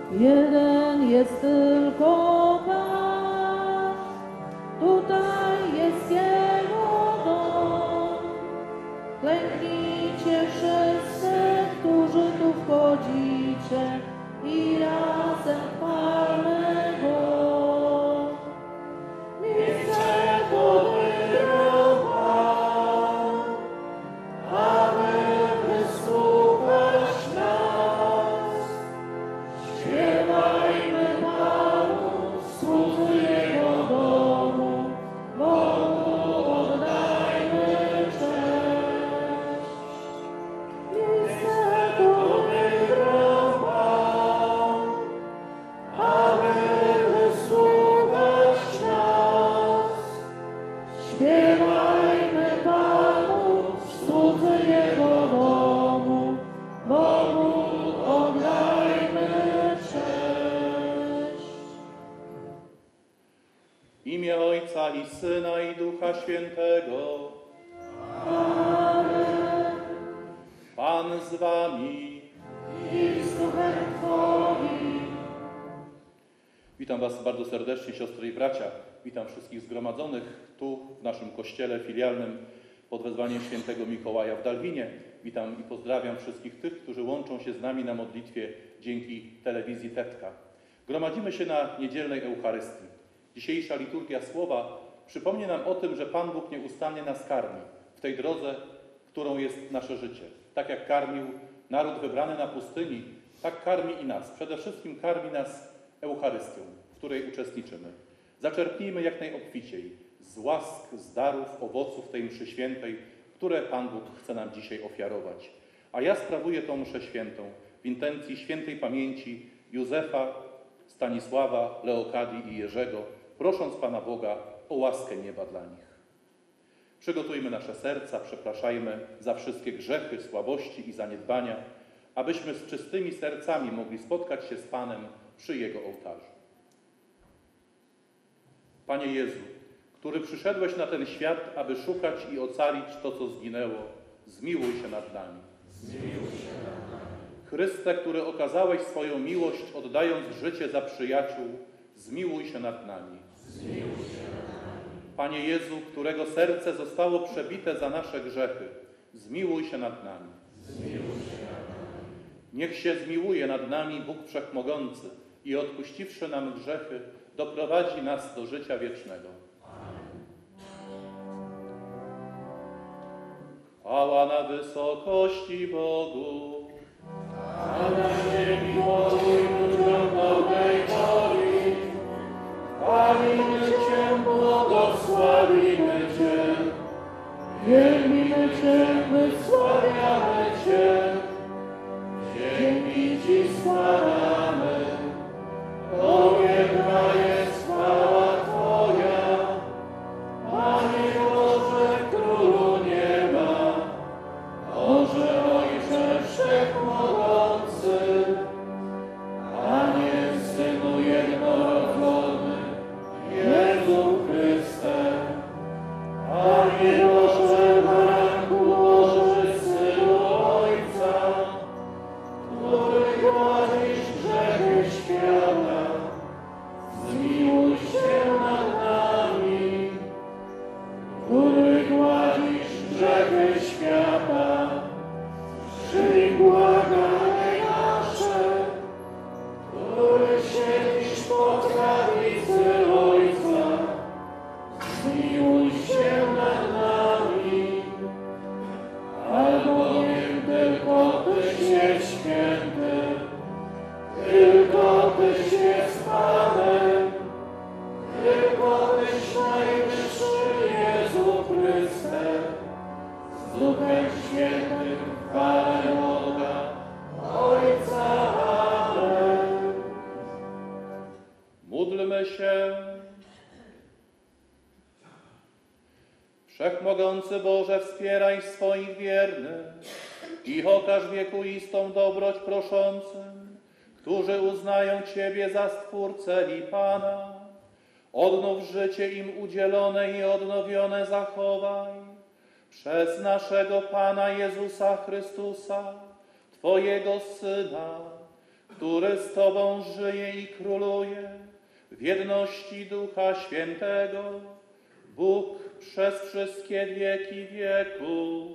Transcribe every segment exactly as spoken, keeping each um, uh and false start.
Jeden jest tylko Pan, tutaj jest Jego dom. Klęknijcie wszyscy, którzy tu wchodzicie i razem chwalmy Go. Niczego wybrał Pan, aby wysłuchać nas. Śpiewajmy Panu, słudzy Jego domu, Bogu oddajmy cześć. Niczego wybrał Pan, aby wysłuchać nas. Śpiewajmy Panu, słudzy Jego domu, Bogu oddajmy cześć. W imię Ojca i Syna i Ducha Świętego. Amen. Pan z wami. I z duchem Twoim. Witam Was bardzo serdecznie, siostry i bracia. Witam wszystkich zgromadzonych tu w naszym kościele filialnym pod wezwaniem świętego Mikołaja w Dalwinie. Witam i pozdrawiam wszystkich tych, którzy łączą się z nami na modlitwie dzięki telewizji Tetka. Gromadzimy się na niedzielnej Eucharystii. Dzisiejsza liturgia słowa przypomni nam o tym, że Pan Bóg nieustannie nas karmi w tej drodze, którą jest nasze życie. Tak jak karmił naród wybrany na pustyni, tak karmi i nas. Przede wszystkim karmi nas Eucharystią, w której uczestniczymy. Zaczerpnijmy jak najobficiej z łask, z darów, owoców tej mszy świętej, które Pan Bóg chce nam dzisiaj ofiarować. A ja sprawuję tą mszę świętą w intencji świętej pamięci Józefa, Stanisława, Leokadii i Jerzego, prosząc Pana Boga o łaskę nieba dla nich. Przygotujmy nasze serca, przepraszajmy za wszystkie grzechy, słabości i zaniedbania, abyśmy z czystymi sercami mogli spotkać się z Panem przy Jego ołtarzu. Panie Jezu, który przyszedłeś na ten świat, aby szukać i ocalić to, co zginęło, zmiłuj się nad nami. Zmiłuj się nad nami. Chryste, który okazałeś swoją miłość, oddając życie za przyjaciół, zmiłuj się nad nami. Zmiłuj się nad nami. Panie Jezu, którego serce zostało przebite za nasze grzechy, zmiłuj się nad nami. Zmiłuj się nad nami. Niech się zmiłuje nad nami Bóg Wszechmogący i odpuściwszy nam grzechy, doprowadzi nas do życia wiecznego. Chwała na wysokości Bogu. A na ziemi pokój ludziom dobrej woli. Chwalimy Cię, błogosławimy Cię. Wielbimy Cię, wysławiamy Cię. Dzięki Ci składamy. Powiewna jest chwała Twoja. Panie Boże, Królu nieba. Boże Ojcze Wszechmogący, Panie Synu jednorodzony, Jezu Chryste, Panie Boże Baranku Boży, Synu Ojca, który gładzisz grzechy świata, zmiłuj się nad nami, który gładzisz grzechy świata, przyjmij błaganie nasze, który siedzisz po prawicy Ojca, zmiłuj się nad nami, albowiem tylko Tyś jest święty, tylko Tyś jest Panem, tylko Tyś najwyższy Jezu Chryste, z Duchem Świętym chwalę Boga, Ojca. Amen. Módlmy się. Wszechmogący Boże, wspieraj swoich wiernych i okaż wiekuistą dobroć proszącym, którzy uznają Ciebie za Stwórcę i Pana. Odnów życie im udzielone i odnowione zachowaj. Przez naszego Pana Jezusa Chrystusa, Twojego Syna, który z Tobą żyje i króluje w jedności Ducha Świętego, Bóg przez wszystkie wieki wieków.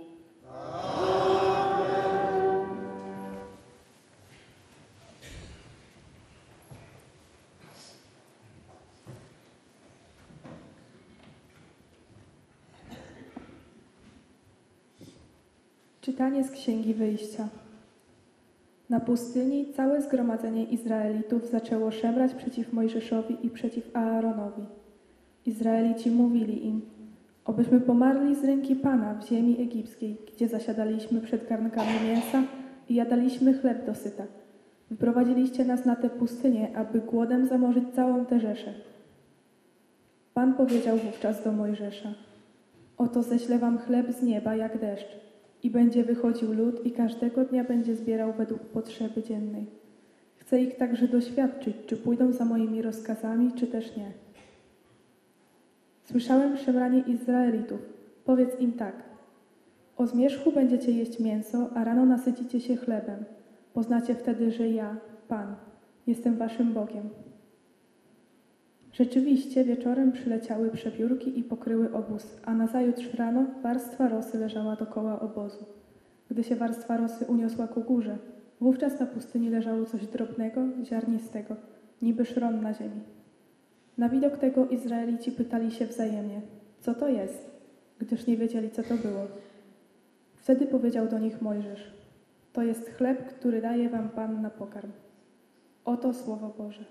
Czytanie z Księgi Wyjścia. Na pustyni całe zgromadzenie Izraelitów zaczęło szemrać przeciw Mojżeszowi i przeciw Aaronowi. Izraelici mówili im: obyśmy pomarli z ręki Pana w ziemi egipskiej, gdzie zasiadaliśmy przed garnkami mięsa i jadaliśmy chleb dosyta. Wyprowadziliście nas na tę pustynię, aby głodem zamorzyć całą tę rzeszę. Pan powiedział wówczas do Mojżesza: oto ześlę wam chleb z nieba jak deszcz. I będzie wychodził lud i każdego dnia będzie zbierał według potrzeby dziennej. Chcę ich także doświadczyć, czy pójdą za moimi rozkazami, czy też nie. Słyszałem szemranie Izraelitów. Powiedz im tak: o zmierzchu będziecie jeść mięso, a rano nasycicie się chlebem. Poznacie wtedy, że ja, Pan, jestem waszym Bogiem. Rzeczywiście wieczorem przyleciały przepiórki i pokryły obóz, a nazajutrz rano warstwa rosy leżała dokoła obozu. Gdy się warstwa rosy uniosła ku górze, wówczas na pustyni leżało coś drobnego, ziarnistego, niby szron na ziemi. Na widok tego Izraelici pytali się wzajemnie: co to jest? Gdyż nie wiedzieli, co to było. Wtedy powiedział do nich Mojżesz: to jest chleb, który daje wam Pan na pokarm. Oto słowo Boże.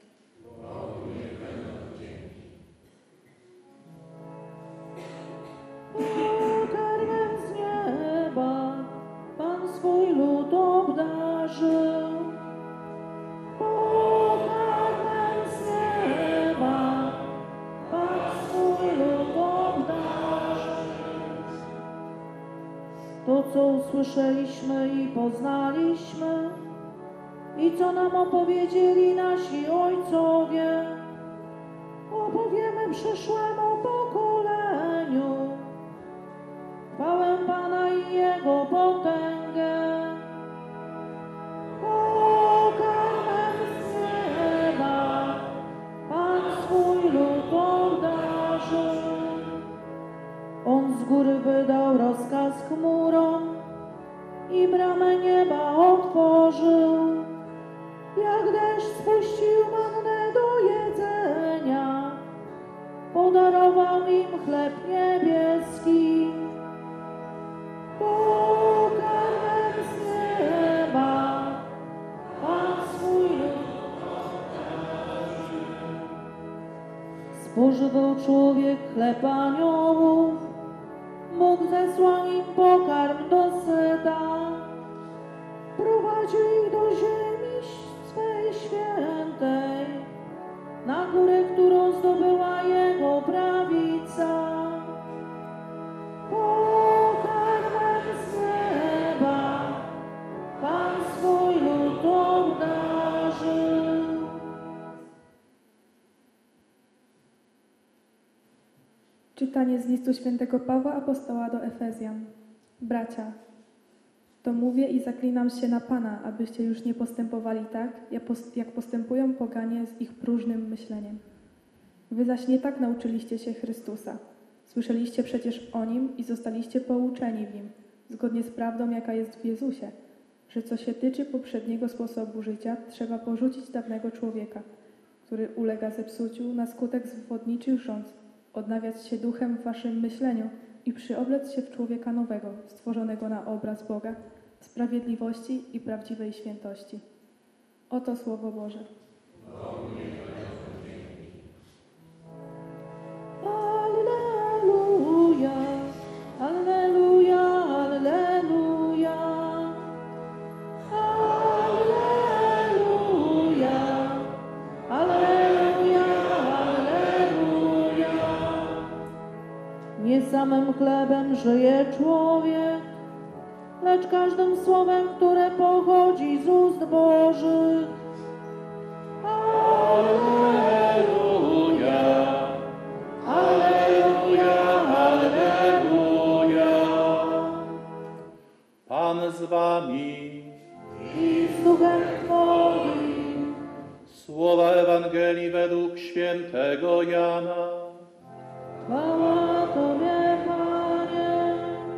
Pokarmem z nieba Pan swój lud obdarzył. Pokarmem z nieba Pan swój lud obdarzył. To, co usłyszeliśmy i poznaliśmy, i co nam opowiedzieli nasi ojcowie, opowiemy przyszłemu pokoleniu chwałę Pana i Jego potęgę. Pokarmem z nieba Pan swój lud obdarzył. On z góry wydał rozkaz chmurom i bramę nieba otworzył. Jak deszcz spuścił mannę do jedzenia, podarował im chleb niebieski. Pokarmem z nieba Pan swój lud obdarzył. Spożywał człowiek chleb aniołów, Bóg zesłał im pokarm dosyta. Prowadził ich do ziemi swej świętej, na górę, którą zdobyła Jego prawica. Pokarmem z nieba Pan swój lud obdarzył. Czytanie z listu świętego Pawła apostoła do Efezjan. Bracia, to mówię i zaklinam się na Pana, abyście już nie postępowali tak, jak postępują poganie z ich próżnym myśleniem. Wy zaś nie tak nauczyliście się Chrystusa. Słyszeliście przecież o Nim i zostaliście pouczeni w Nim, zgodnie z prawdą, jaka jest w Jezusie, że co się tyczy poprzedniego sposobu życia, trzeba porzucić dawnego człowieka, który ulega zepsuciu na skutek zwodniczych rządz, odnawiać się duchem w waszym myśleniu i przyoblec się w człowieka nowego, stworzonego na obraz Boga, sprawiedliwości i prawdziwej świętości. Oto Słowo Boże. Alleluja, alleluja, alleluja. Alleluja, alleluja, alleluja. Nie samym chlebem żyje człowiek, lecz każdym słowem, które pochodzi z ust Bożych. Alleluja, alleluja, alleluja. Pan z wami. I z duchem Twoim. Słowa Ewangelii według świętego Jana. Chwała Tobie, Panie.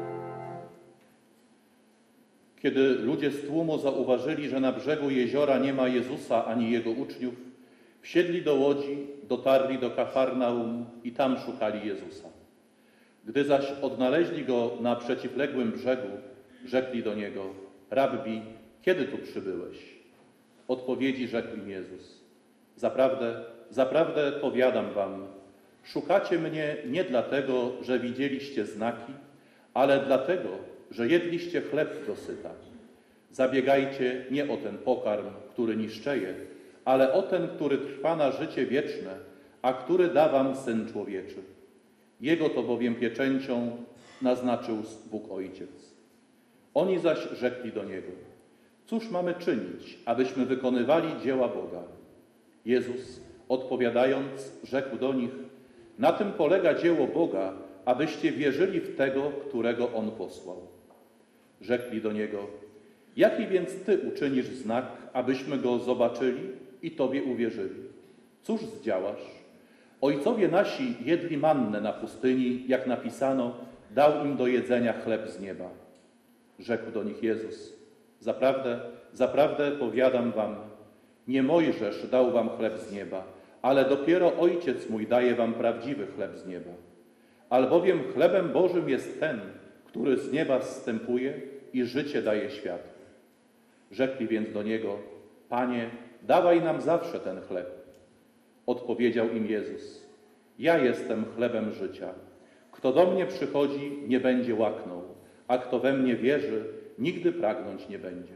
Kiedy ludzie z tłumu zauważyli, że na brzegu jeziora nie ma Jezusa ani Jego uczniów, wsiedli do łodzi, dotarli do Kafarnaum i tam szukali Jezusa. Gdy zaś odnaleźli Go na przeciwległym brzegu, rzekli do Niego: Rabbi, kiedy tu przybyłeś? Odpowiedzi rzekł im Jezus: Zaprawdę, zaprawdę powiadam wam, szukacie mnie nie dlatego, że widzieliście znaki, ale dlatego, że jedliście chleb dosyta. Zabiegajcie nie o ten pokarm, który niszczeje, ale o ten, który trwa na życie wieczne, a który da wam Syn Człowieczy. Jego to bowiem pieczęcią naznaczył Bóg Ojciec. Oni zaś rzekli do Niego: Cóż mamy czynić, abyśmy wykonywali dzieła Boga? Jezus, odpowiadając, rzekł do nich: Na tym polega dzieło Boga, abyście wierzyli w Tego, którego On posłał. Rzekli do Niego: Jaki więc Ty uczynisz znak, abyśmy Go zobaczyli i Tobie uwierzyli? Cóż zdziałasz? Ojcowie nasi jedli mannę na pustyni, jak napisano, dał im do jedzenia chleb z nieba. Rzekł do nich Jezus: Zaprawdę, zaprawdę powiadam wam, nie Mojżesz dał wam chleb z nieba, ale dopiero Ojciec mój daje wam prawdziwy chleb z nieba. Albowiem chlebem Bożym jest ten, który z nieba zstępuje i życie daje światu. Rzekli więc do Niego: Panie, dawaj nam zawsze ten chleb. Odpowiedział im Jezus: Ja jestem chlebem życia. Kto do mnie przychodzi, nie będzie łaknął, a kto we mnie wierzy, nigdy pragnąć nie będzie.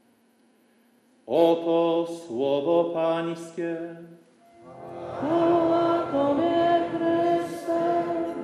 Oto słowo Pańskie. Chwała Tobie, Chryste.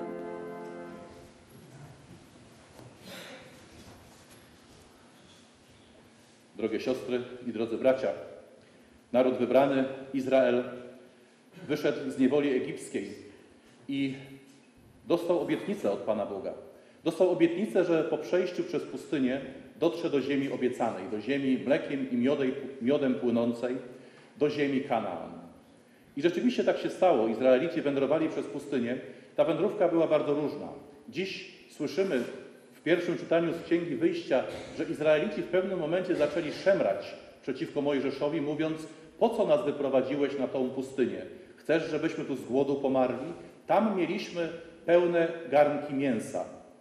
Drogie siostry i drodzy bracia, naród wybrany, Izrael, wyszedł z niewoli egipskiej i dostał obietnicę od Pana Boga. Dostał obietnicę, że po przejściu przez pustynię dotrze do ziemi obiecanej, do ziemi mlekiem i miodej, miodem płynącej, do ziemi Kanaan. I rzeczywiście tak się stało. Izraelici wędrowali przez pustynię. Ta wędrówka była bardzo różna. Dziś słyszymy w pierwszym czytaniu z Księgi Wyjścia, że Izraelici w pewnym momencie zaczęli szemrać przeciwko Mojżeszowi, mówiąc: po co nas wyprowadziłeś na tą pustynię? Chcesz, żebyśmy tu z głodu pomarli? Tam mieliśmy pełne garnki mięsa.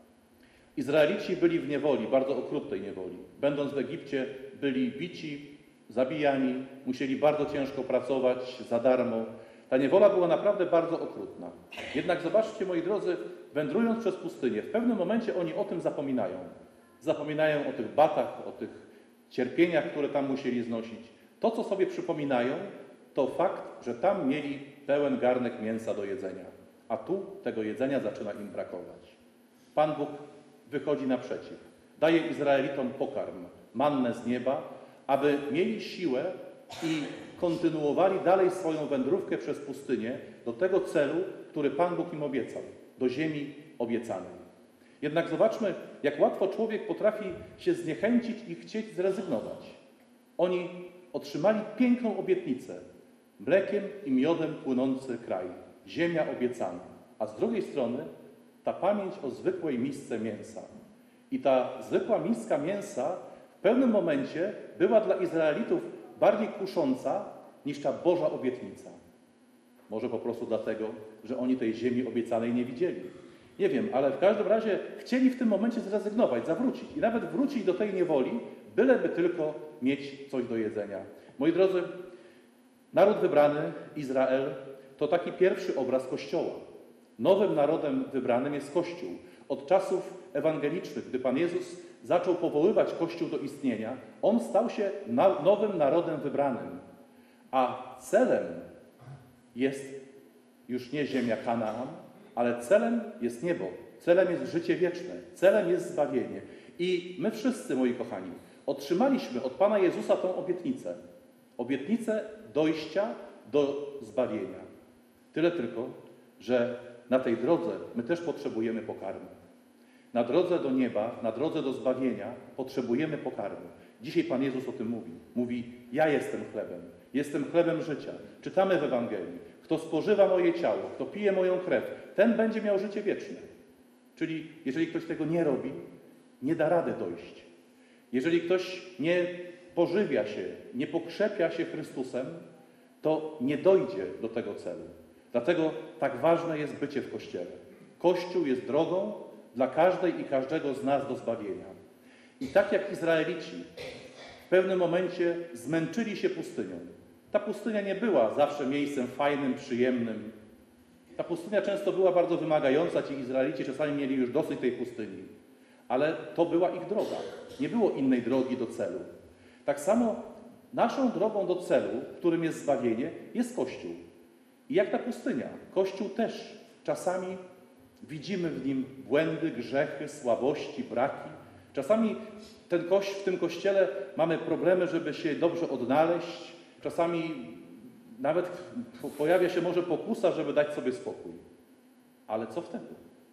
Izraelici byli w niewoli, bardzo okrutnej niewoli. Będąc w Egipcie, byli bici, zabijani, musieli bardzo ciężko pracować za darmo. Ta niewola była naprawdę bardzo okrutna. Jednak zobaczcie, moi drodzy, wędrując przez pustynię, w pewnym momencie oni o tym zapominają. Zapominają o tych batach, o tych cierpieniach, które tam musieli znosić. To, co sobie przypominają, to fakt, że tam mieli pełen garnek mięsa do jedzenia. A tu tego jedzenia zaczyna im brakować. Pan Bóg wychodzi naprzeciw. Daje Izraelitom pokarm, mannę z nieba, aby mieli siłę i kontynuowali dalej swoją wędrówkę przez pustynię do tego celu, który Pan Bóg im obiecał, do ziemi obiecanej. Jednak zobaczmy, jak łatwo człowiek potrafi się zniechęcić i chcieć zrezygnować. Oni otrzymali piękną obietnicę, mlekiem i miodem płynący kraj, ziemia obiecana, a z drugiej strony ta pamięć o zwykłej misce mięsa. I ta zwykła miska mięsa w pewnym momencie była dla Izraelitów bardziej kusząca niż ta Boża obietnica. Może po prostu dlatego, że oni tej ziemi obiecanej nie widzieli. Nie wiem, ale w każdym razie chcieli w tym momencie zrezygnować, zawrócić i nawet wrócić do tej niewoli, byleby tylko mieć coś do jedzenia. Moi drodzy, naród wybrany, Izrael, to taki pierwszy obraz Kościoła. Nowym narodem wybranym jest Kościół. Od czasów ewangelicznych, gdy Pan Jezus zaczął powoływać Kościół do istnienia, On stał się na, nowym narodem wybranym. A celem jest już nie ziemia Kanaan, ale celem jest niebo. Celem jest życie wieczne. Celem jest zbawienie. I my wszyscy, moi kochani, otrzymaliśmy od Pana Jezusa tą obietnicę. Obietnicę dojścia do zbawienia. Tyle tylko, że na tej drodze my też potrzebujemy pokarmu. Na drodze do nieba, na drodze do zbawienia potrzebujemy pokarmu. Dzisiaj Pan Jezus o tym mówi. Mówi, ja jestem chlebem, jestem chlebem życia. Czytamy w Ewangelii, kto spożywa moje ciało, kto pije moją krew, ten będzie miał życie wieczne. Czyli jeżeli ktoś tego nie robi, nie da rady dojść. Jeżeli ktoś nie pożywia się, nie pokrzepia się Chrystusem, to nie dojdzie do tego celu. Dlatego tak ważne jest bycie w Kościele. Kościół jest drogą dla każdej i każdego z nas do zbawienia. I tak jak Izraelici w pewnym momencie zmęczyli się pustynią. Ta pustynia nie była zawsze miejscem fajnym, przyjemnym. Ta pustynia często była bardzo wymagająca. Ci Izraelici czasami mieli już dosyć tej pustyni. Ale to była ich droga. Nie było innej drogi do celu. Tak samo naszą drogą do celu, którym jest zbawienie, jest Kościół. I jak ta pustynia, Kościół też czasami widzimy w nim błędy, grzechy, słabości, braki. Czasami ten koś, w tym Kościele mamy problemy, żeby się dobrze odnaleźć. Czasami nawet pojawia się może pokusa, żeby dać sobie spokój. Ale co wtedy?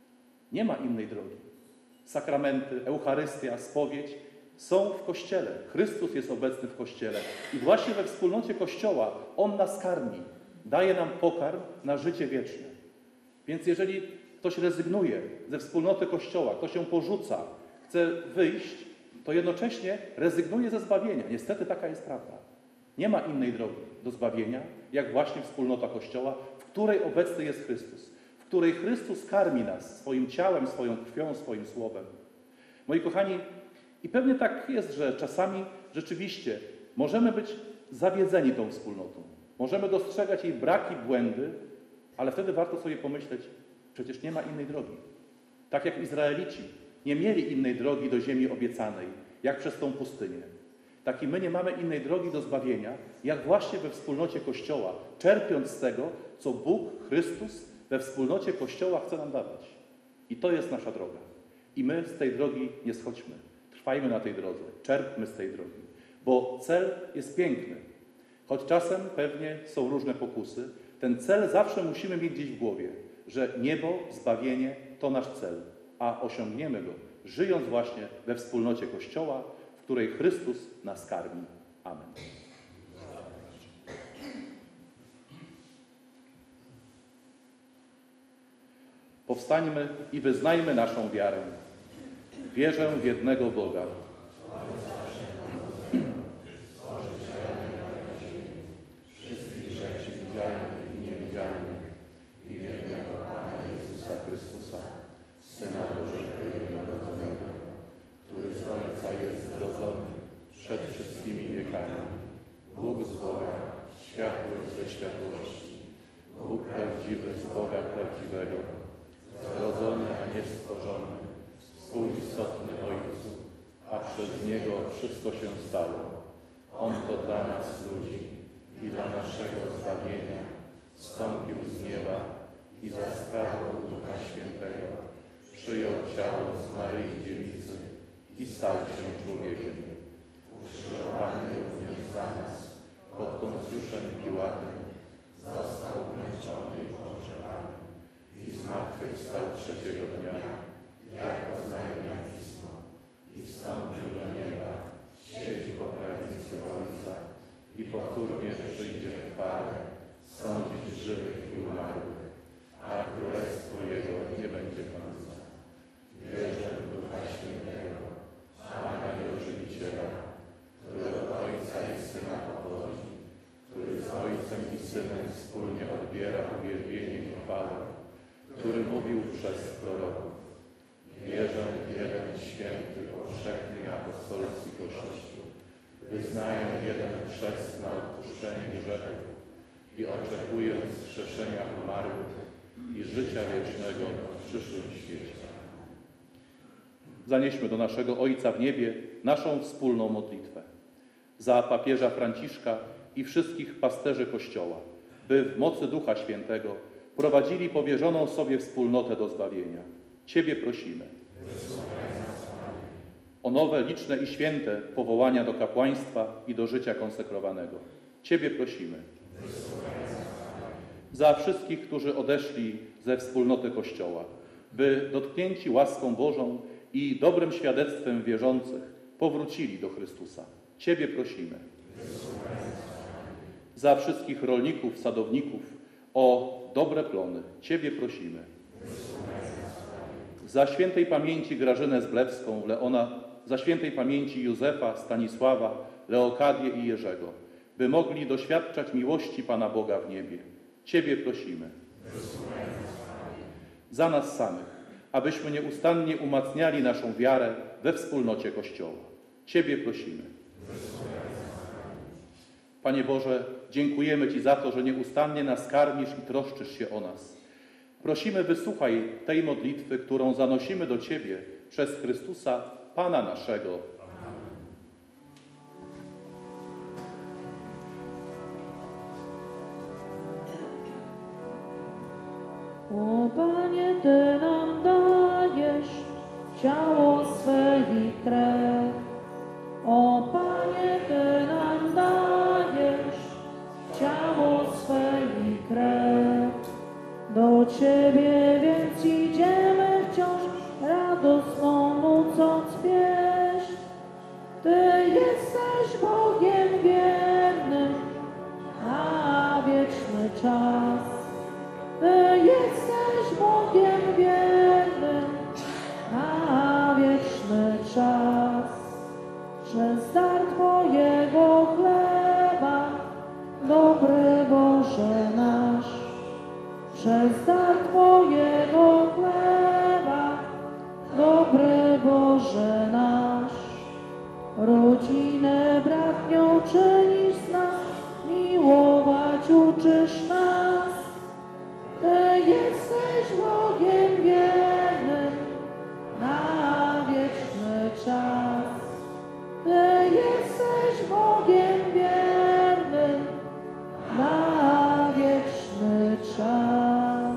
Nie ma innej drogi. Sakramenty, Eucharystia, spowiedź są w Kościele. Chrystus jest obecny w Kościele. I właśnie we wspólnocie Kościoła On nas karmi. Daje nam pokarm na życie wieczne. Więc jeżeli ktoś rezygnuje ze wspólnoty Kościoła, ktoś ją porzuca, chce wyjść, to jednocześnie rezygnuje ze zbawienia. Niestety taka jest prawda. Nie ma innej drogi do zbawienia, jak właśnie wspólnota Kościoła, w której obecny jest Chrystus. W której Chrystus karmi nas swoim ciałem, swoją krwią, swoim słowem. Moi kochani, i pewnie tak jest, że czasami rzeczywiście możemy być zawiedzeni tą wspólnotą. Możemy dostrzegać jej braki, błędy, ale wtedy warto sobie pomyśleć, przecież nie ma innej drogi. Tak jak Izraelici nie mieli innej drogi do ziemi obiecanej, jak przez tą pustynię. Tak i my nie mamy innej drogi do zbawienia, jak właśnie we wspólnocie Kościoła, czerpiąc z tego, co Bóg, Chrystus we wspólnocie Kościoła chce nam dawać. I to jest nasza droga. I my z tej drogi nie schodźmy. Trwajmy na tej drodze, czerpmy z tej drogi. Bo cel jest piękny. Choć czasem pewnie są różne pokusy, ten cel zawsze musimy mieć gdzieś w głowie, że niebo, zbawienie to nasz cel, a osiągniemy go, żyjąc właśnie we wspólnocie Kościoła, w której Chrystus nas karmi. Amen. Powstańmy i wyznajmy naszą wiarę. Wierzę w jednego Boga. Wszystkich rzeczy widzialnych i niewidzialnych i wiernego Pana Jezusa Chrystusa, Syna Bożego Jednorodzonego, który z Ojca jest zrodzony przed wszystkimi wiekami. Bóg z Boga, światły ze światłości, Bóg prawdziwy z Boga prawdziwego, zrodzony, a nie stworzony, współistotny Ojcu, a przez Niego wszystko się stało. On to dla nas ludzi i dla naszego zbawienia zstąpił z nieba i za sprawą Ducha Świętego przyjął ciało z Maryi Dziewicy i stał się człowiekiem. Ukrzyżowany również za nas pod Poncjuszem Piłatem, został męczony i pogrzebany i zmartwychwstał trzeciego dnia, jak oznajmia Pismo, i wstąpił do nieba, siedzi po prawicy Ojca i powtórnie przyjdzie w chwale sądzić żywych i umarłych, a królestwo Jego nie będzie końca. Wierzę w Ducha Świętego, Pana i Ożywiciela, który od Ojca i Syna pochodzi, który z Ojcem i Synem wspólnie odbiera uwielbienie i chwałę, który mówił przez proroków. Wierzę w jeden święty, powszechny i apostolski Kościół. Wyznaję jeden chrzest na odpuszczenie grzechów i oczekuję wskrzeszenia umarłych i życia wiecznego w przyszłym świecie. Zanieśmy do naszego Ojca w niebie naszą wspólną modlitwę. Za papieża Franciszka i wszystkich pasterzy Kościoła, by w mocy Ducha Świętego prowadzili powierzoną sobie wspólnotę do zbawienia. Ciebie prosimy. O nowe, liczne i święte powołania do kapłaństwa i do życia konsekrowanego. Ciebie prosimy. Za wszystkich, którzy odeszli ze wspólnoty Kościoła, by dotknięci łaską Bożą i dobrym świadectwem wierzących powrócili do Chrystusa. Ciebie prosimy. Za wszystkich rolników, sadowników o dobre plony. Ciebie prosimy. Za świętej pamięci Grażynę Zblewską, Leona, za świętej pamięci Józefa, Stanisława, Leokadię i Jerzego, by mogli doświadczać miłości Pana Boga w niebie. Ciebie prosimy. Za nas samych, abyśmy nieustannie umacniali naszą wiarę we wspólnocie Kościoła. Ciebie prosimy. Panie Boże, dziękujemy Ci za to, że nieustannie nas karmisz i troszczysz się o nas. Prosimy, wysłuchaj tej modlitwy, którą zanosimy do Ciebie przez Chrystusa, Pana naszego. O Panie, Ty nam dajesz ciało swe i krew. O Panie, Ty nam dajesz ciało swe i krew. Do Ciebie więc idziemy wciąż radosną nocą pieśń. Ty jesteś Bogiem wiernym na wieczny czas. Ty jesteś Bogiem wiernym na wieczny czas. Przez dar Twojego chleba, dobry Boże nasz. Przez dar Twojego chleba, dobry Boże nasz. Rodzinę bratnią czynisz z nas, miłować uczysz nas. Ty jesteś Bogiem wiernym na wieczny czas. Ty jesteś Bogiem wiernym na wieczny czas.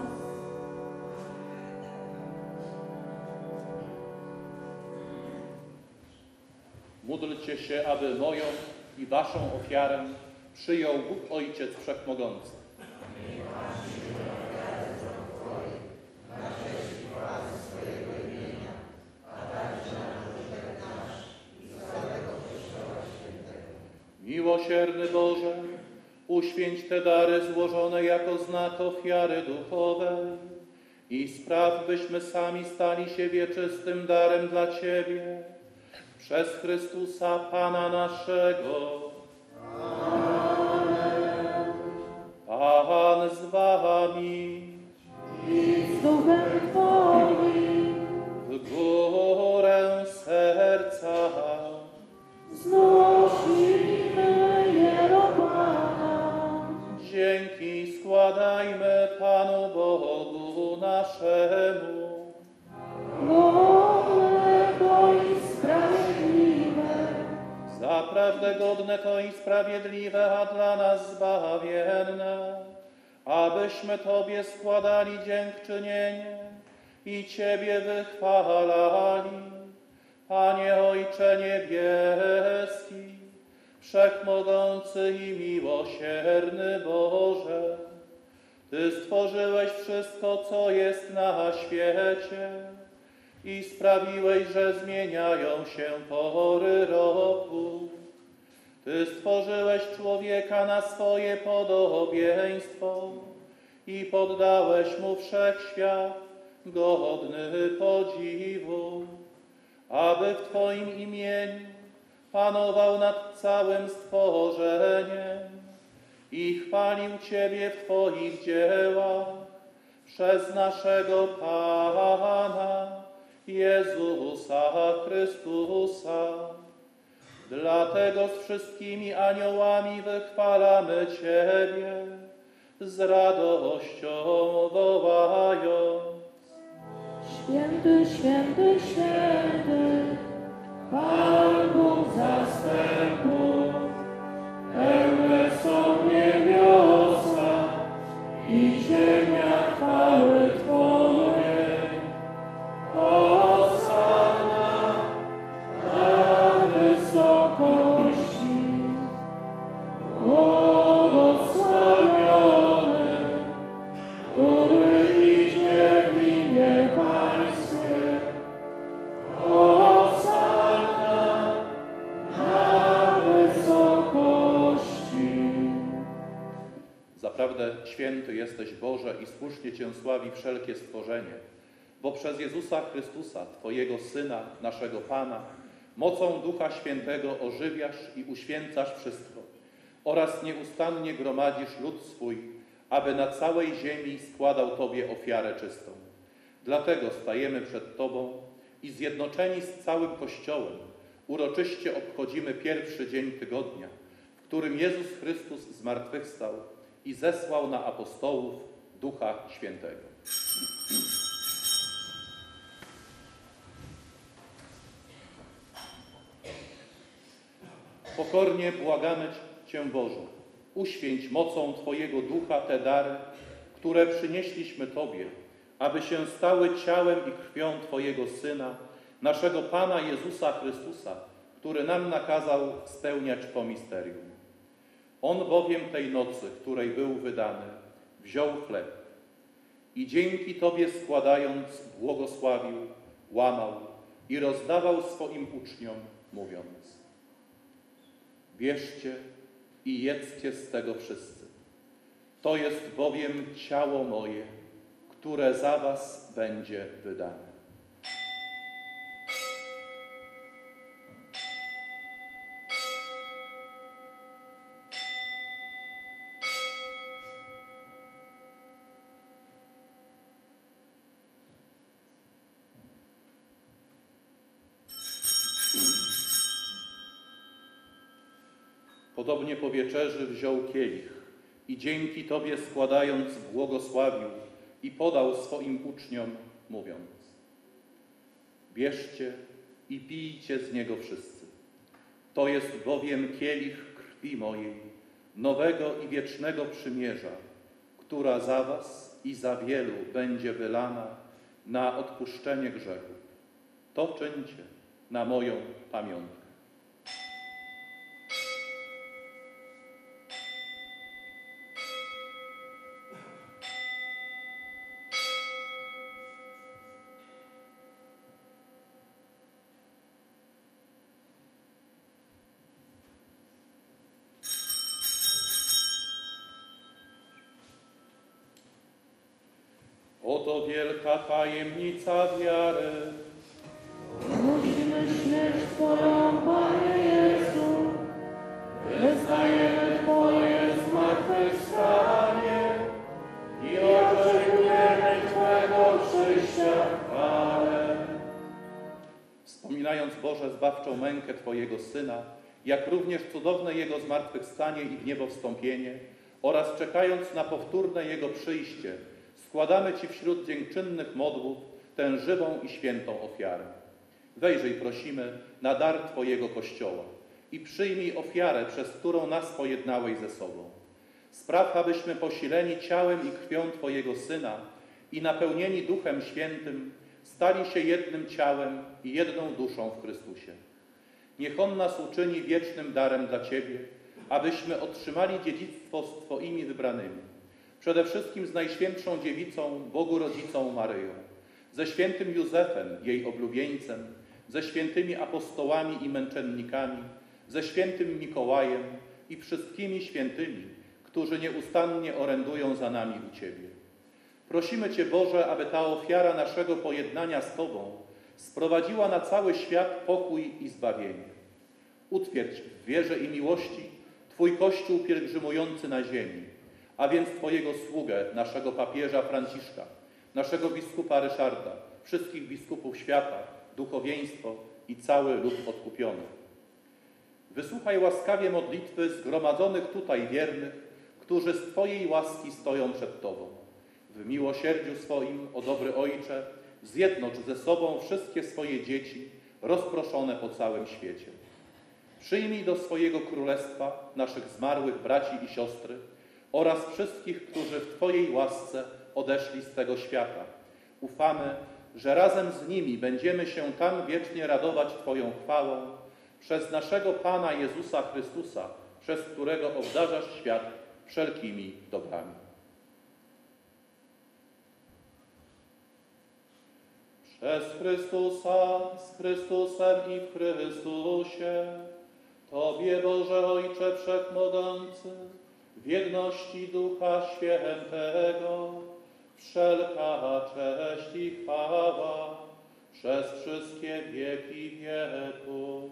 Módlcie się, aby moją i waszą ofiarę przyjął Bóg Ojciec Wszechmogący. Miłosierny Boże, uświęć te dary złożone jako znak ofiary duchowej i spraw, byśmy sami stali się wieczystym darem dla Ciebie przez Chrystusa Pana naszego. Amen. Pan z wami. I z duchem Twoim. W górę serca znosimy je do Pana. Dzięki składajmy Panu Bogu naszemu. Godne to i sprawiedliwe. Zaprawdę godne to i sprawiedliwe, a dla nas zbawienne, abyśmy Tobie składali dziękczynienie i Ciebie wychwalali. Panie Ojcze niebieski, wszechmogący i miłosierny Boże, Ty stworzyłeś wszystko, co jest na świecie i sprawiłeś, że zmieniają się pory roku. Ty stworzyłeś człowieka na swoje podobieństwo i poddałeś mu wszechświat godny podziwu, aby w Twoim imieniu panował nad całym stworzeniem i chwalił Ciebie w Twoich dziełach przez naszego Pana Jezusa Chrystusa. Dlatego z wszystkimi aniołami wychwalamy Ciebie, z radością wołając: Święty, święty, święty, Pan Bóg zastępów, Pełne są niebiosa i ziemia chwały Twojej. Hosanna na wysokości, błogosławiony, który idzie w imię Pańskie. Hosanna Zaprawdę święty jesteś, Boże, i słusznie Cię sławi wszelkie stworzenie, bo przez Jezusa Chrystusa, Twojego Syna, naszego Pana, mocą Ducha Świętego ożywiasz i uświęcasz wszystko oraz nieustannie gromadzisz lud swój, aby na całej ziemi składał Tobie ofiarę czystą. Dlatego stajemy przed Tobą i zjednoczeni z całym Kościołem uroczyście obchodzimy pierwszy dzień tygodnia, w którym Jezus Chrystus zmartwychwstał i zesłał na apostołów Ducha Świętego. Pokornie błagamy Cię, Boże, uświęć mocą Twojego Ducha te dary, które przynieśliśmy Tobie, aby się stały ciałem i krwią Twojego Syna, naszego Pana Jezusa Chrystusa, który nam nakazał spełniać to misterium. On bowiem tej nocy, której był wydany, wziął chleb i dzięki Tobie składając, błogosławił, łamał i rozdawał swoim uczniom, mówiąc: bierzcie i jedzcie z tego wszyscy. To jest bowiem ciało moje, które za was będzie wydane. Podobnie po wieczerzy wziął kielich i dzięki Tobie składając błogosławił i podał swoim uczniom, mówiąc: bierzcie i pijcie z niego wszyscy. To jest bowiem kielich krwi mojej, nowego i wiecznego przymierza, która za was i za wielu będzie wylana na odpuszczenie grzechów. To czyńcie na moją pamiątkę. Oto wielka tajemnica wiary. Musimy śmierć Twoją, Panie Jezu. Wyznajemy Twoje zmartwychwstanie i oczekujemy Twego przyjścia w chwale. Wspominając, Boże, zbawczą mękę Twojego Syna, jak również cudowne Jego zmartwychwstanie i gniewowstąpienie oraz czekając na powtórne Jego przyjście, składamy Ci wśród dziękczynnych modłów tę żywą i świętą ofiarę. Wejrzyj, prosimy, na dar Twojego Kościoła i przyjmij ofiarę, przez którą nas pojednałeś ze sobą. Spraw, abyśmy posileni ciałem i krwią Twojego Syna i napełnieni Duchem Świętym stali się jednym ciałem i jedną duszą w Chrystusie. Niech On nas uczyni wiecznym darem dla Ciebie, abyśmy otrzymali dziedzictwo z Twoimi wybranymi, przede wszystkim z Najświętszą Dziewicą, Bogu Rodzicą Maryją, ze świętym Józefem, jej oblubieńcem, ze świętymi apostołami i męczennikami, ze świętym Mikołajem i wszystkimi świętymi, którzy nieustannie orędują za nami u Ciebie. Prosimy Cię, Boże, aby ta ofiara naszego pojednania z Tobą sprowadziła na cały świat pokój i zbawienie. Utwierdź w wierze i miłości Twój Kościół pielgrzymujący na ziemi, a więc Twojego sługę, naszego papieża Franciszka, naszego biskupa Ryszarda, wszystkich biskupów świata, duchowieństwo i cały lud odkupiony. Wysłuchaj łaskawie modlitwy zgromadzonych tutaj wiernych, którzy z Twojej łaski stoją przed Tobą. W miłosierdziu swoim, o dobry Ojcze, zjednocz ze sobą wszystkie swoje dzieci rozproszone po całym świecie. Przyjmij do swojego królestwa naszych zmarłych braci i siostry oraz wszystkich, którzy w Twojej łasce odeszli z tego świata. Ufamy, że razem z nimi będziemy się tam wiecznie radować Twoją chwałą przez naszego Pana Jezusa Chrystusa, przez którego obdarzasz świat wszelkimi dobrami. Przez Chrystusa, z Chrystusem i w Chrystusie, Tobie, Boże Ojcze Wszechmogący, w jedności Ducha Świętego, wszelka cześć i chwała przez wszystkie wieki wieków.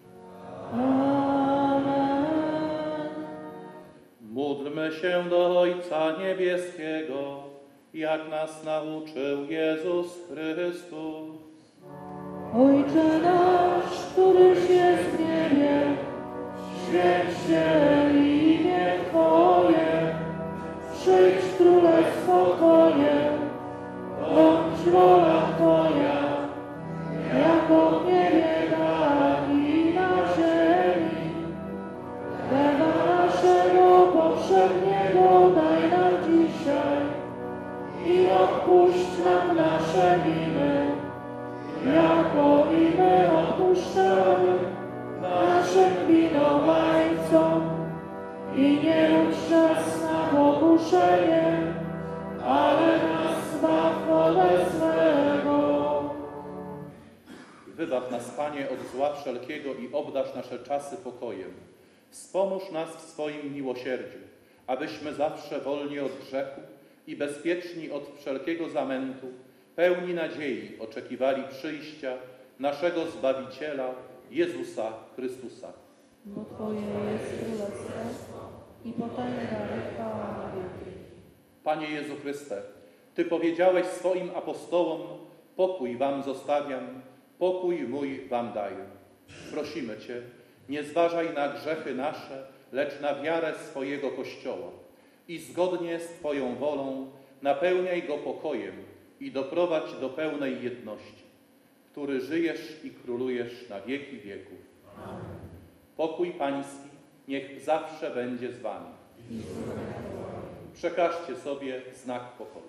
Amen. Módlmy się do Ojca Niebieskiego, jak nas nauczył Jezus Chrystus. Ojcze nasz, któryś jest w niebie, święć się imię Twoje, przyjdź królestwo Twoje, bądź wola Twoja, jako w niebie, tak i na ziemi. Chleba naszego powszedniego daj nam dzisiaj i odpuść nam nasze winy, jako i my odpuszczamy naszym winowajcom. I nie ludź nas na pokuszenie, ale nas zbaw ode złego. Wybaw nas, Panie, od zła wszelkiego i obdarz nasze czasy pokojem. Wspomóż nas w swoim miłosierdziu, abyśmy zawsze wolni od grzechu i bezpieczni od wszelkiego zamętu, pełni nadziei oczekiwali przyjścia naszego Zbawiciela, Jezusa Chrystusa. Bo Twoje jest królestwo i potęga i chwała na wieki. Panie Jezu Chryste, Ty powiedziałeś swoim apostołom: pokój wam zostawiam, pokój mój wam daję. Prosimy Cię, nie zważaj na grzechy nasze, lecz na wiarę swojego Kościoła i zgodnie z Twoją wolą napełniaj go pokojem i doprowadź do pełnej jedności, który żyjesz i królujesz na wieki wieków. Pokój Pański niech zawsze będzie z Wami. Przekażcie sobie znak pokoju.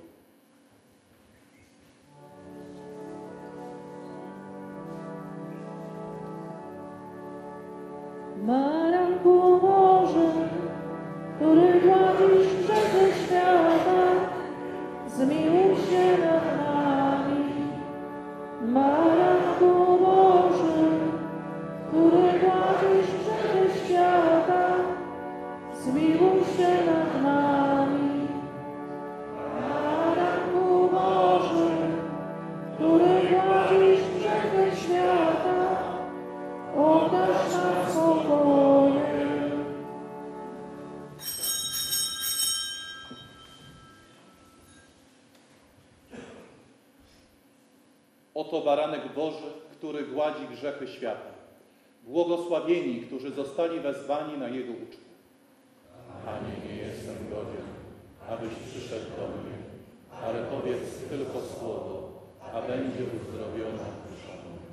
Baranku Boży, który gładzisz grzechy świata, zmiłuj się nad nami. Baranku Boży, który gładzisz grzechy świata, zmiłuj się nad nami. Baranku Boży, który gładzisz grzechy świata, obdarz nas pokojem. Oto baranek Boży, który gładzi grzechy świata. Błogosławieni, którzy zostali wezwani na Jego ucztę. Panie, nie jestem godzien, abyś przyszedł do mnie, ale powiedz tylko słowo, a będzie uzdrowiona dusza moja.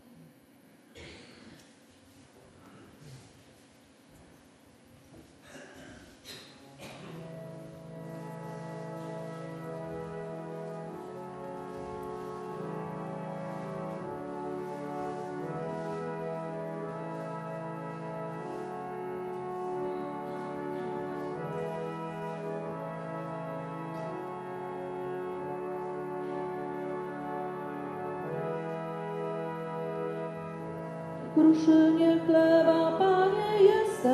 Kruszynie chleba, Panie, jesteś,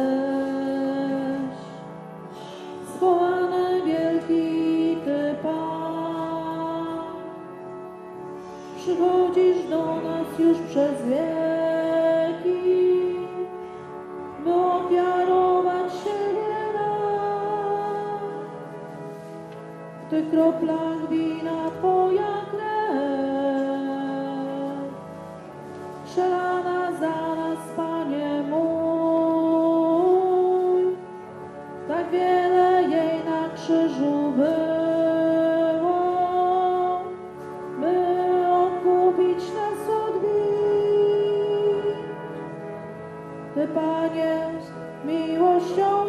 zwołany wielki Ty, Pan. Przychodzisz do nas już przez wieki, by ofiarować siebie nam. W tych kroplach wina Twoja krew, przelana za nas, Panie mój. Tak wiele jej na krzyżu było, by odkupić nas od win. Ty, Panie, miłością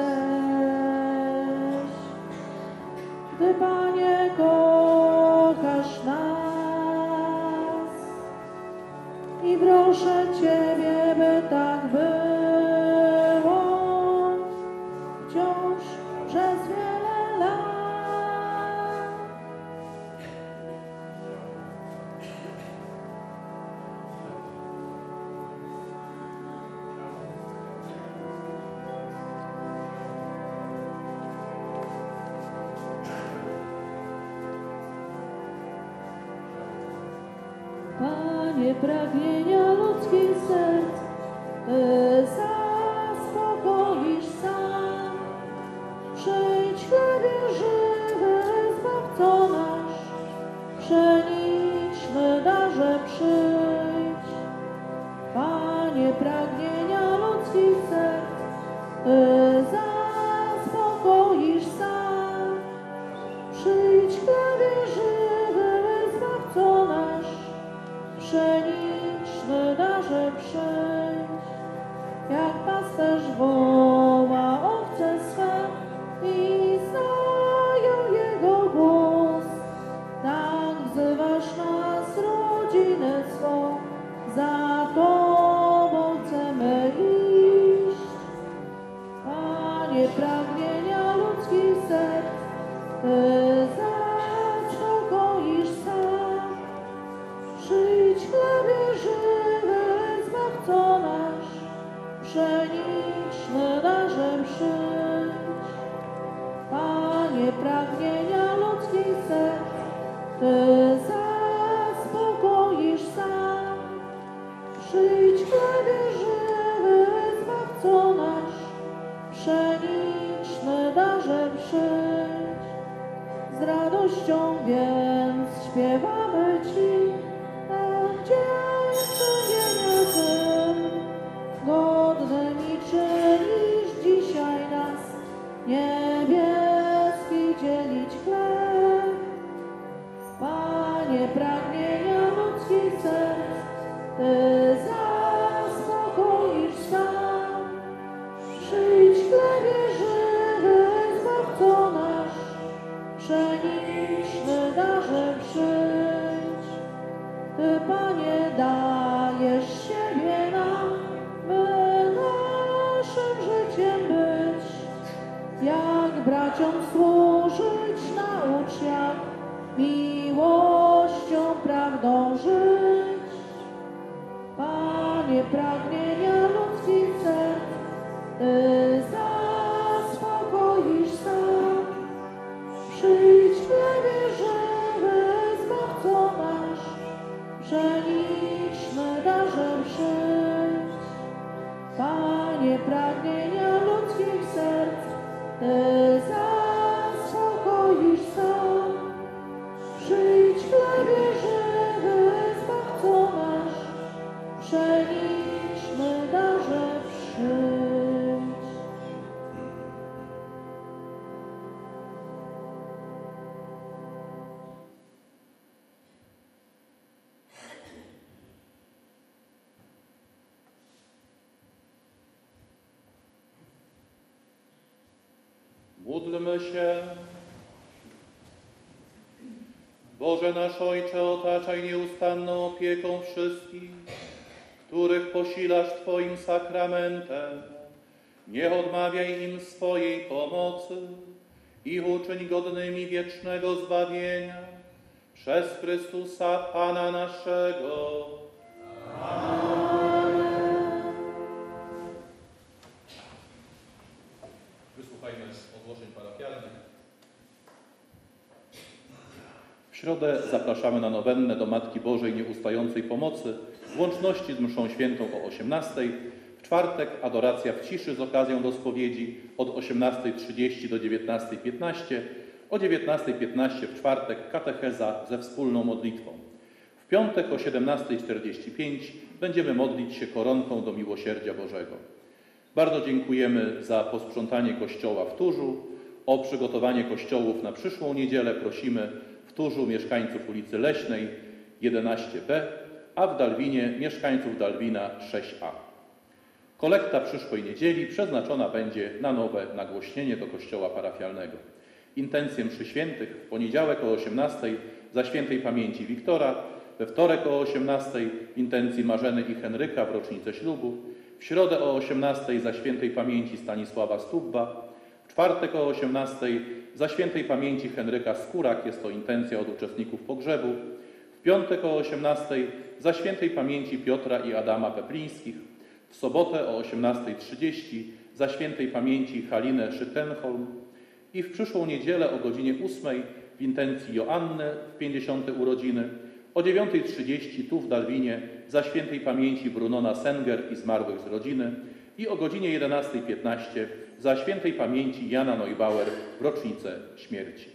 jesteś. Ty, Panie, kochasz nas. I proszę Ciebie, by tak było wciąż przez wiele lat. Panie, pragnienia ludzkich serc Ty zaspokoisz sam. Przyjdź, chlebie żywy, Zbawco nasz, pszeniczny darze przyjdź. Panie, pragnienia ludzkich serc Ty zaspokoisz sam. Przyjdź, chlebie żywy, Zbawco nasz, pszeniczny darze przyjdź. Jak pasterz woła owce swe i znają jego głos, tak wzywasz nas, rodzinę swą, za Tobą chcemy iść. Panie, pragnienia ludzkich serc Ty zaspokoisz sam. Przyjdź, chlebie żywy, Zbawco nasz, pszeniczny darze przyjdź. Panie, pragnienia ludzkich serc Ty zaspokoisz sam. Przyjdź, chlebie żywy, Zbawco nasz, pszeniczny darze przyjdź. Z radością więc śpiewamy Ci, dziękujemy Tym, godnymi czynisz dzisiaj nas, niebieski dzielić chleb. Panie, pragnienia ludzkich serc Ty zaspokoisz sam. Przyjdź, chlebie żywy, Zbawco nasz, pszeniczny darze przyjdź. Ty, Panie, dajesz siebie nam, by naszym życiem być. Jak braciom służyć, naucz, jak miłością, prawdą żyć. Panie, pragnienia ludzkich serc Ty zaspokoisz sam. Przyjdź, chlebie żywy, Zbawco nasz, pszeniczny darze przyjdź. Panie, pragnienia ludzkich serc Ty zaspokoisz sam. Przyjdź, chlebie żywy, Zbawco nasz, pszeniczny darze przyjdź. Módlmy się. Boże nasz Ojcze, otaczaj nieustanną opieką wszystkich, których posilasz Twoim sakramentem. Niech odmawiaj im swojej pomocy i uczyń godnymi wiecznego zbawienia przez Chrystusa Pana naszego. Wysłuchajmy ogłoszeń parafialnych. W środę zapraszamy na nowennę do Matki Bożej Nieustającej Pomocy w łączności z mszą świętą o osiemnastej. W czwartek adoracja w ciszy z okazją do spowiedzi od osiemnastej trzydzieści do dziewiętnastej piętnaście. O dziewiętnastej piętnaście w czwartek katecheza ze wspólną modlitwą. W piątek o siedemnastej czterdzieści pięć będziemy modlić się koronką do miłosierdzia Bożego. Bardzo dziękujemy za posprzątanie kościoła w Turzu. O przygotowanie kościołów na przyszłą niedzielę prosimy w Turzu mieszkańców ulicy Leśnej jedenaście B, a w Dalwinie mieszkańców Dalwina sześć A. Kolekta przyszłej niedzieli przeznaczona będzie na nowe nagłośnienie do kościoła parafialnego. Intencje mszy świętych w poniedziałek o osiemnastej za świętej pamięci Wiktora, we wtorek o osiemnastej w intencji Marzeny i Henryka w rocznicę ślubu, w środę o osiemnastej za świętej pamięci Stanisława Stubba, w czwartek o osiemnastej za świętej pamięci Henryka Skórak, jest to intencja od uczestników pogrzebu, w piątek o osiemnastej za świętej pamięci Piotra i Adama Peplińskich, w sobotę o osiemnastej trzydzieści za świętej pamięci Halinę Szytenholm i w przyszłą niedzielę o godzinie ósmej w intencji Joanny w pięćdziesiąte urodziny O dziewiątej trzydzieści tu w Dalwinie za świętej pamięci Brunona Senger i zmarłych z rodziny i o godzinie jedenastej piętnaście za świętej pamięci Jana Neubauer w rocznicę śmierci.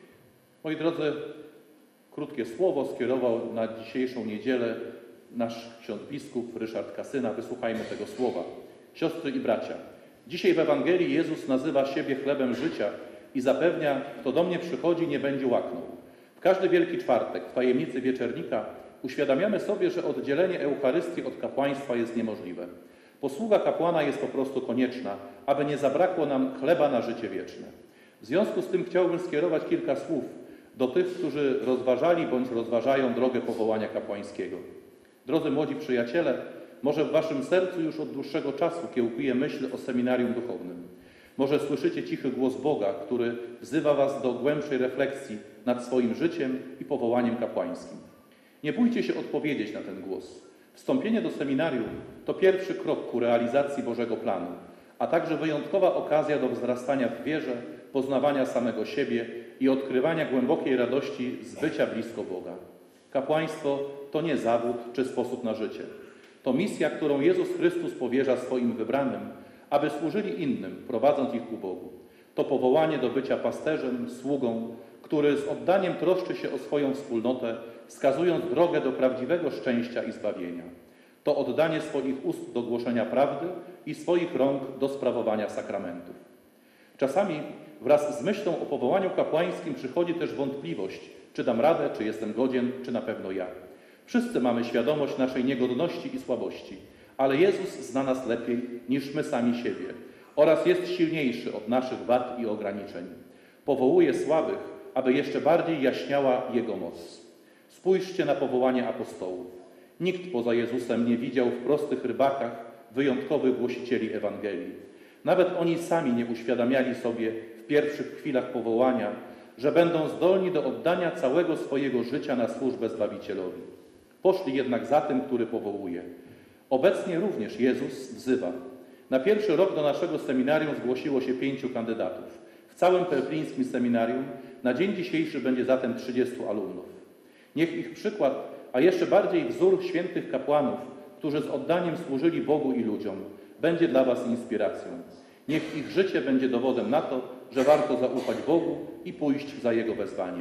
Moi drodzy, krótkie słowo skierował na dzisiejszą niedzielę nasz ksiądz biskup Ryszard Kasyna. Wysłuchajmy tego słowa. Siostry i bracia, dzisiaj w Ewangelii Jezus nazywa siebie chlebem życia i zapewnia, kto do mnie przychodzi, nie będzie łaknął. W każdy Wielki Czwartek, w tajemnicy wieczernika, uświadamiamy sobie, że oddzielenie Eucharystii od kapłaństwa jest niemożliwe. Posługa kapłana jest po prostu konieczna, aby nie zabrakło nam chleba na życie wieczne. W związku z tym chciałbym skierować kilka słów do tych, którzy rozważali bądź rozważają drogę powołania kapłańskiego. Drodzy młodzi przyjaciele, może w waszym sercu już od dłuższego czasu kiełkuje myśl o seminarium duchownym. Może słyszycie cichy głos Boga, który wzywa was do głębszej refleksji nad swoim życiem i powołaniem kapłańskim. Nie bójcie się odpowiedzieć na ten głos. Wstąpienie do seminarium to pierwszy krok ku realizacji Bożego planu, a także wyjątkowa okazja do wzrastania w wierze, poznawania samego siebie i odkrywania głębokiej radości z bycia blisko Boga. Kapłaństwo to nie zawód czy sposób na życie. To misja, którą Jezus Chrystus powierza swoim wybranym, aby służyli innym, prowadząc ich ku Bogu. To powołanie do bycia pasterzem, sługą, który z oddaniem troszczy się o swoją wspólnotę, wskazując drogę do prawdziwego szczęścia i zbawienia. To oddanie swoich ust do głoszenia prawdy i swoich rąk do sprawowania sakramentów. Czasami wraz z myślą o powołaniu kapłańskim przychodzi też wątpliwość, czy dam radę, czy jestem godzien, czy na pewno ja. Wszyscy mamy świadomość naszej niegodności i słabości, ale Jezus zna nas lepiej niż my sami siebie oraz jest silniejszy od naszych wad i ograniczeń. Powołuje słabych, aby jeszcze bardziej jaśniała Jego moc. Spójrzcie na powołanie apostołów. Nikt poza Jezusem nie widział w prostych rybakach wyjątkowych głosicieli Ewangelii. Nawet oni sami nie uświadamiali sobie w pierwszych chwilach powołania, że będą zdolni do oddania całego swojego życia na służbę Zbawicielowi. Poszli jednak za tym, który powołuje. Obecnie również Jezus wzywa. Na pierwszy rok do naszego seminarium zgłosiło się pięciu kandydatów. W całym pelplińskim seminarium na dzień dzisiejszy będzie zatem trzydziestu alumnów. Niech ich przykład, a jeszcze bardziej wzór świętych kapłanów, którzy z oddaniem służyli Bogu i ludziom, będzie dla was inspiracją. Niech ich życie będzie dowodem na to, że warto zaufać Bogu i pójść za Jego wezwaniem.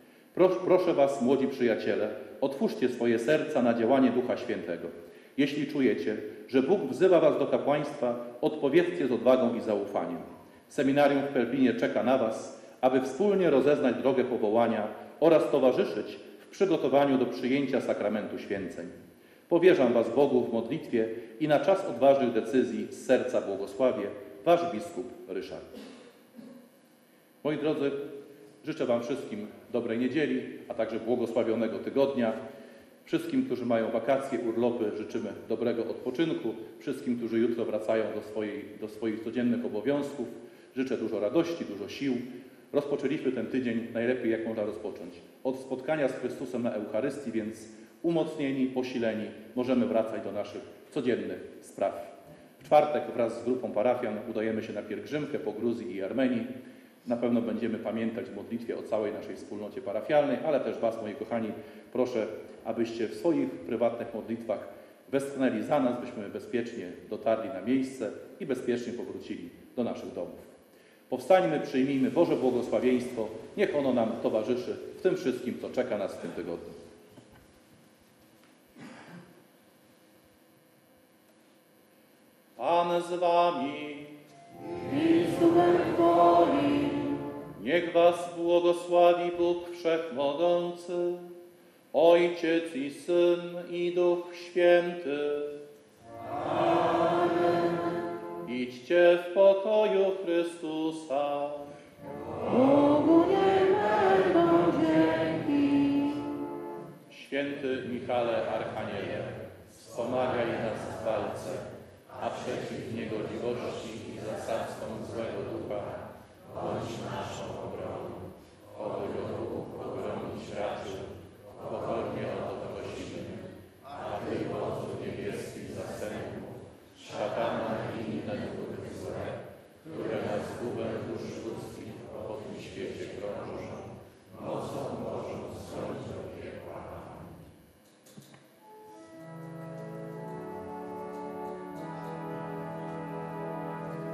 Proszę was, młodzi przyjaciele, otwórzcie swoje serca na działanie Ducha Świętego. Jeśli czujecie, że Bóg wzywa was do kapłaństwa, odpowiedzcie z odwagą i zaufaniem. Seminarium w Pelplinie czeka na was, aby wspólnie rozeznać drogę powołania oraz towarzyszyć w przygotowaniu do przyjęcia sakramentu święceń. Powierzam was Bogu w modlitwie i na czas odważnych decyzji z serca błogosławię, wasz biskup Ryszard. Moi drodzy, życzę wam wszystkim dobrej niedzieli, a także błogosławionego tygodnia. Wszystkim, którzy mają wakacje, urlopy, życzymy dobrego odpoczynku. Wszystkim, którzy jutro wracają do, swojej, do swoich codziennych obowiązków, życzę dużo radości, dużo sił. Rozpoczęliśmy ten tydzień najlepiej, jak można rozpocząć. Od spotkania z Chrystusem na Eucharystii, więc umocnieni, posileni możemy wracać do naszych codziennych spraw. W czwartek wraz z grupą parafian udajemy się na pielgrzymkę po Gruzji i Armenii. Na pewno będziemy pamiętać w modlitwie o całej naszej wspólnocie parafialnej, ale też was, moi kochani, proszę, abyście w swoich prywatnych modlitwach westchnęli za nas, byśmy bezpiecznie dotarli na miejsce i bezpiecznie powrócili do naszych domów. Powstańmy, przyjmijmy Boże błogosławieństwo, niech ono nam towarzyszy w tym wszystkim, co czeka nas w tym tygodniu. Pan z wami. I z duchem Twoim. Niech was błogosławi Bóg Wszechmogący, Ojciec i Syn i Duch Święty. Amen. Idźcie w pokoju Chrystusa. Bogu niech będą dzięki. Święty Michale Archaniele, wspomagaj nas w walce, a przeciw niegodziwości i zasadzkom złego ducha bądź naszą obroną. Oby go Bóg obronić raczył, pokornie o to prosimy. A Ty, Boże niebieski zastępów, szatana i inne duchy złe, które na zgubę dusz ludzkich po tym świecie krążą, mocą Bożą zsądź do piekła.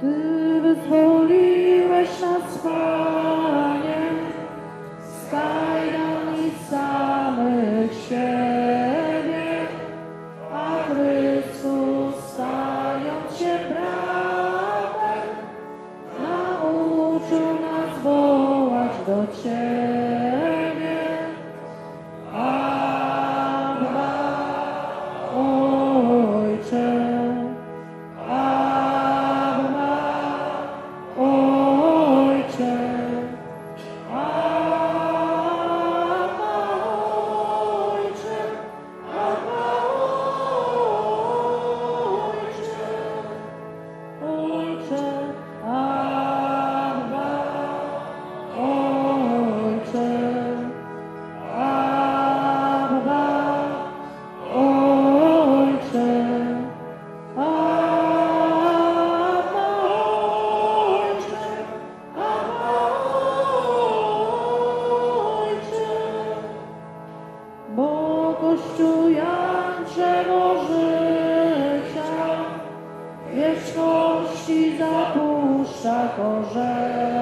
Ty wyzwoliłeś nas, Panie, z kajdan i samych siebie, a Chrystus, stając się bratem, nauczył nas wołać do Ciebie. Abba, Ojcze. Abba, Ojcze. Abba, Ojcze. Abba, Ojcze. Ojcze. Abba, Ojcze. Abba, Ojcze. Abba, Ojcze. Abba, Ojcze. Bo Kościół Janczego życia wieczności zapuszcza korzenie.